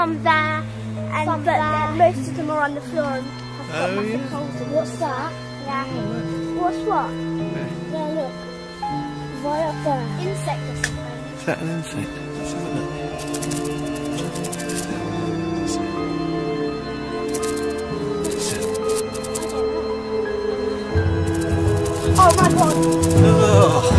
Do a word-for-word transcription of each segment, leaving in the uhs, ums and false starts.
some there, and some but there. most of them are on the floor and have got Oh, massive yeah. holes in them. What's that? Yeah. Oh, What's what? Yeah, look. Right up there. Insect or something. is that an insect? Let's have a look. Oh my god! Oh.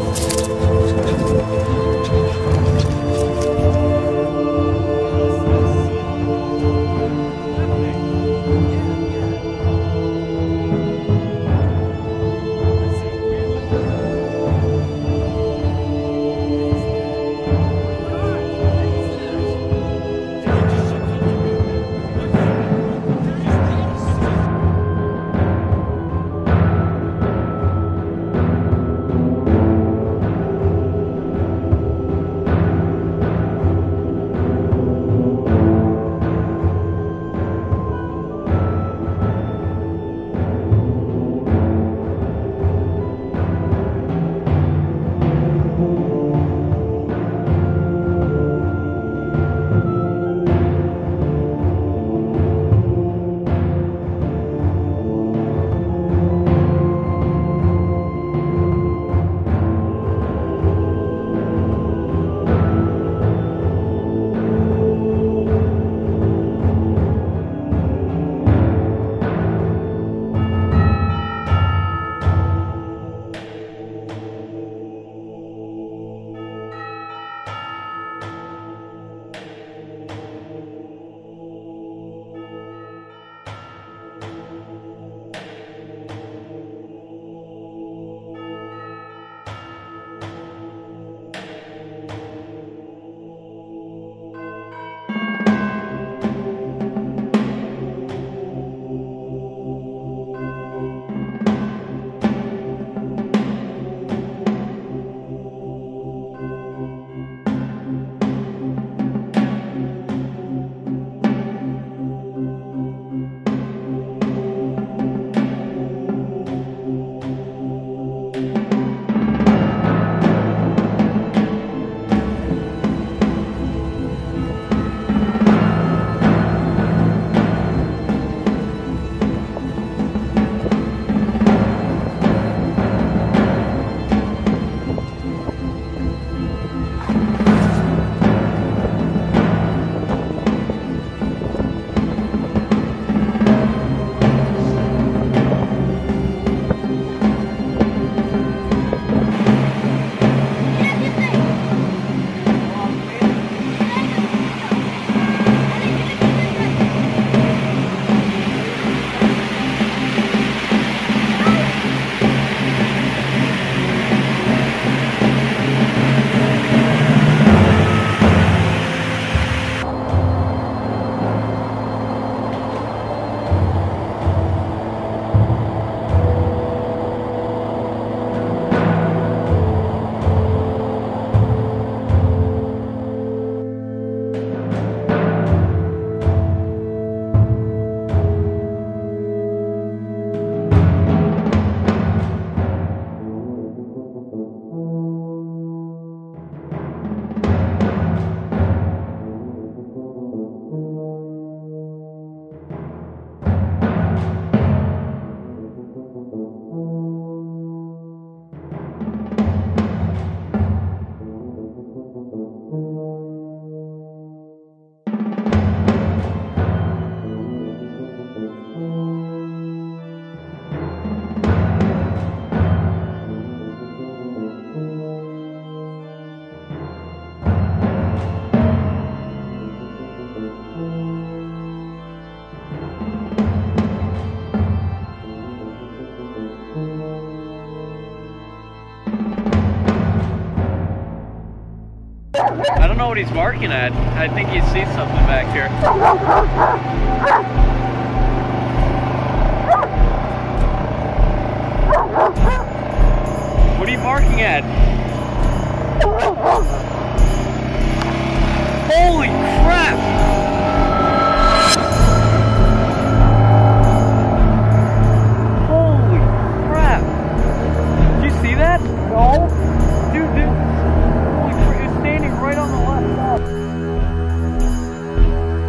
I don't know what he's barking at. I think he sees something back here. What are you barking at? Holy crap! Holy crap! Did you see that? No. Dude, dude. Holy crap, it's standing right on the left side.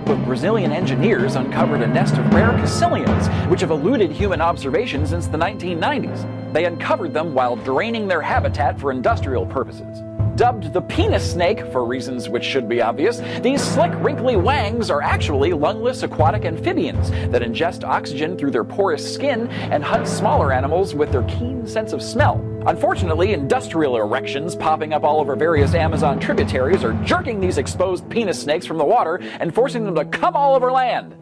of Brazilian engineers uncovered a nest of rare caecilians, which have eluded human observation since the nineteen nineties. They uncovered them while draining their habitat for industrial purposes. Dubbed the penis snake for reasons which should be obvious, these slick, wrinkly wangs are actually lungless aquatic amphibians that ingest oxygen through their porous skin and hunt smaller animals with their keen sense of smell. Unfortunately, industrial erections popping up all over various Amazon tributaries are jerking these exposed penis snakes from the water and forcing them to come all over land.